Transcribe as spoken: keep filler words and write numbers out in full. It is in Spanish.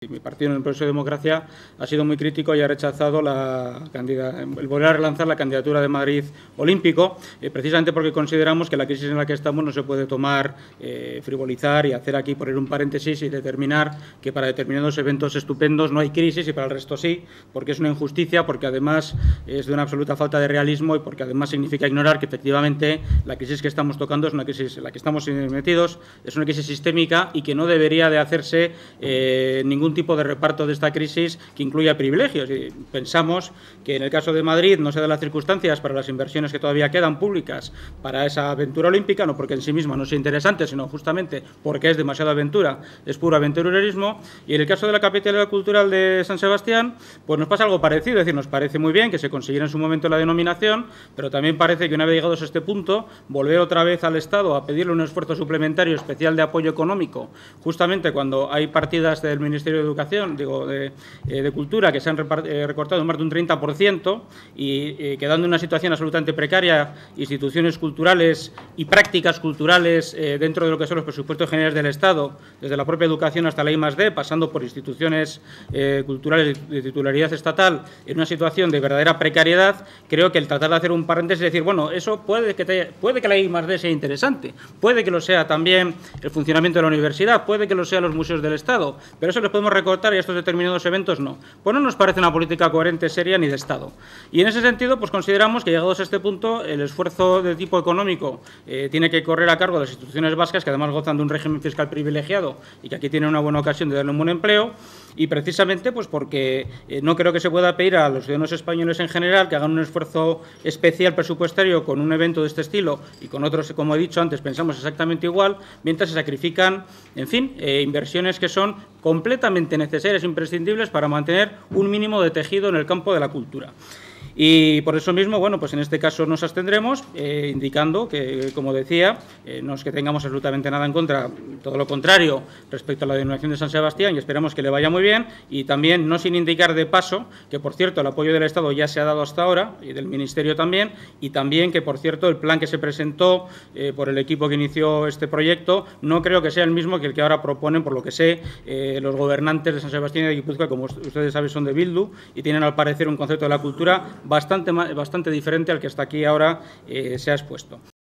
mi partido en el proceso de democracia ha sido muy crítico y ha rechazado la el volver a relanzar la candidatura de Madrid olímpico, eh, precisamente porque consideramos que la crisis en la que estamos no se puede tomar, eh, frivolizar y hacer aquí poner un paréntesis y determinar que para determinados eventos estupendos no hay crisis y para el resto sí, porque es una injusticia, porque además es de una absoluta falta de realismo y porque además significa ignorar que efectivamente la crisis que estamos tocando es una crisis en la que estamos metidos, es una crisis sistémica y que no debería de hacerse eh, ningún tipo de reparto de esta crisis que incluya privilegios. Y pensamos que en el caso de Madrid no se dan las circunstancias para las inversiones que todavía quedan públicas para esa aventura olímpica, no porque en sí misma no sea interesante, sino justamente porque es demasiada aventura, es puro aventurerismo. Y en el caso de la capitalidad cultural de San Sebastián, pues nos pasa algo parecido, es decir, nos parece muy bien que se consiguiera en su momento la denominación, pero también parece que una vez llegados a este punto, volver otra vez al Estado a pedirle un esfuerzo suplementario especial de apoyo económico, justamente cuando hay partidas del Ministerio de Educación, digo, de, eh, de Cultura, que se han eh, recortado en más de un treinta por ciento y eh, quedando en una situación absolutamente precaria instituciones culturales y prácticas culturales eh, dentro de lo que son los presupuestos generales del Estado, desde la propia educación hasta la I más D, pasando por instituciones eh, culturales de titularidad estatal, en una situación de verdadera precariedad. Creo que el tratar de hacer un paréntesis y decir, bueno, eso puede que, te, puede que la I más D sea interesante, puede que lo sea también el funcionamiento de la universidad, puede que lo sean los museos del Estado, pero eso les podemos recortar y a estos determinados eventos no. Pues no nos parece una política coherente, seria ni de Estado. Y en ese sentido, pues consideramos que llegados a este punto, el esfuerzo de tipo económico eh, tiene que correr a cargo de las instituciones vascas, que además gozan de un régimen fiscal privilegiado y que aquí tienen una buena ocasión de darle un buen empleo, y precisamente pues porque eh, no creo que se pueda pedir a los ciudadanos españoles en general que hagan un esfuerzo especial presupuestario con un evento de este estilo y con otros, como he dicho antes, pensamos exactamente igual, mientras se sacrifican, en fin, eh, inversiones que son completamente necesarias e imprescindibles para mantener un mínimo de tejido en el campo de la cultura. Y por eso mismo, bueno, pues en este caso nos abstendremos, eh, indicando que, como decía, eh, no es que tengamos absolutamente nada en contra, todo lo contrario, respecto a la denominación de San Sebastián, y esperamos que le vaya muy bien, y también no sin indicar de paso que, por cierto, el apoyo del Estado ya se ha dado hasta ahora, y del Ministerio también, y también que, por cierto, el plan que se presentó eh, por el equipo que inició este proyecto no creo que sea el mismo que el que ahora proponen, por lo que sé, eh, los gobernantes de San Sebastián y de Guipúzcoa, como ustedes saben, son de Bildu, y tienen, al parecer, un concepto de la cultura bastante, bastante diferente al que hasta aquí ahora eh, se ha expuesto.